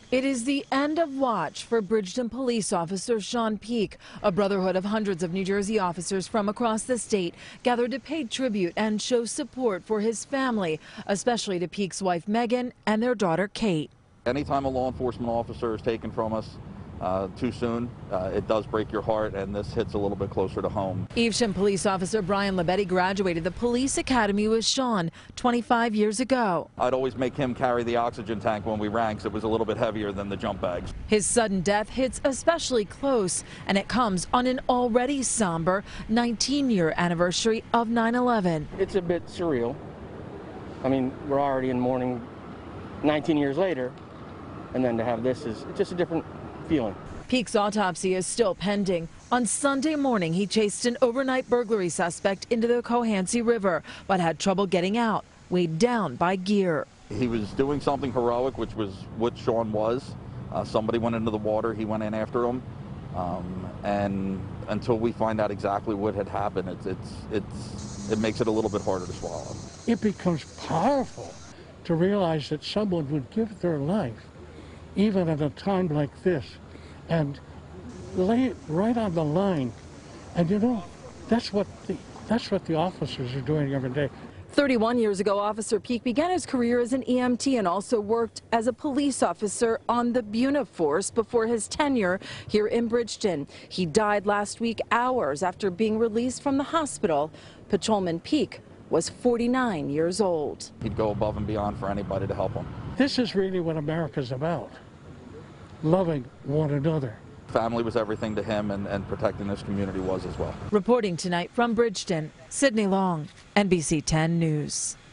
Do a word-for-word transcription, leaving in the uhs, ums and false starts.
It is the end of watch for Bridgeton police officer Sean Peak. A brotherhood of hundreds of New Jersey officers from across the state gathered to pay tribute and show support for his family, especially to Peak's wife Megan and their daughter Kate. Anytime a law enforcement officer is taken from us uh, too soon, uh, it does break your heart, and this hits a little bit closer to home. Evesham police officer Brian Labetti graduated the police academy with Sean twenty-five years ago. I'd always make him carry the oxygen tank when we ran, 'cause it was a little bit heavier than the jump bags. His sudden death hits especially close, and it comes on an already somber nineteen year anniversary of nine eleven. It's a bit surreal. I mean, we're already in mourning nineteen years later, and then to have this is just a different feeling. Peak's autopsy is still pending. On Sunday morning, he chased an overnight burglary suspect into the Cohansey River, but had trouble getting out, weighed down by gear. He was doing something heroic, which was what Sean was. Uh, somebody went into the water, he went in after him, um, and until we find out exactly what had happened, it's, it's, it's, it makes it a little bit harder to swallow. It becomes powerful to realize that someone would give their life, even at a time like this, and lay it right on the line. And you know, that's what the that's what the officers are doing every day. thirty-one years ago, Officer Peak began his career as an E M T and also worked as a police officer on the Buna Force before his tenure here in Bridgeton. He died last week, hours after being released from the hospital. Patrolman Peak was forty-nine years old. He'd go above and beyond for anybody to help him. This is really what America's about, loving one another. Family was everything to him, and, and protecting this community was as well. Reporting tonight from Bridgeton, Cydney Long, N B C ten News.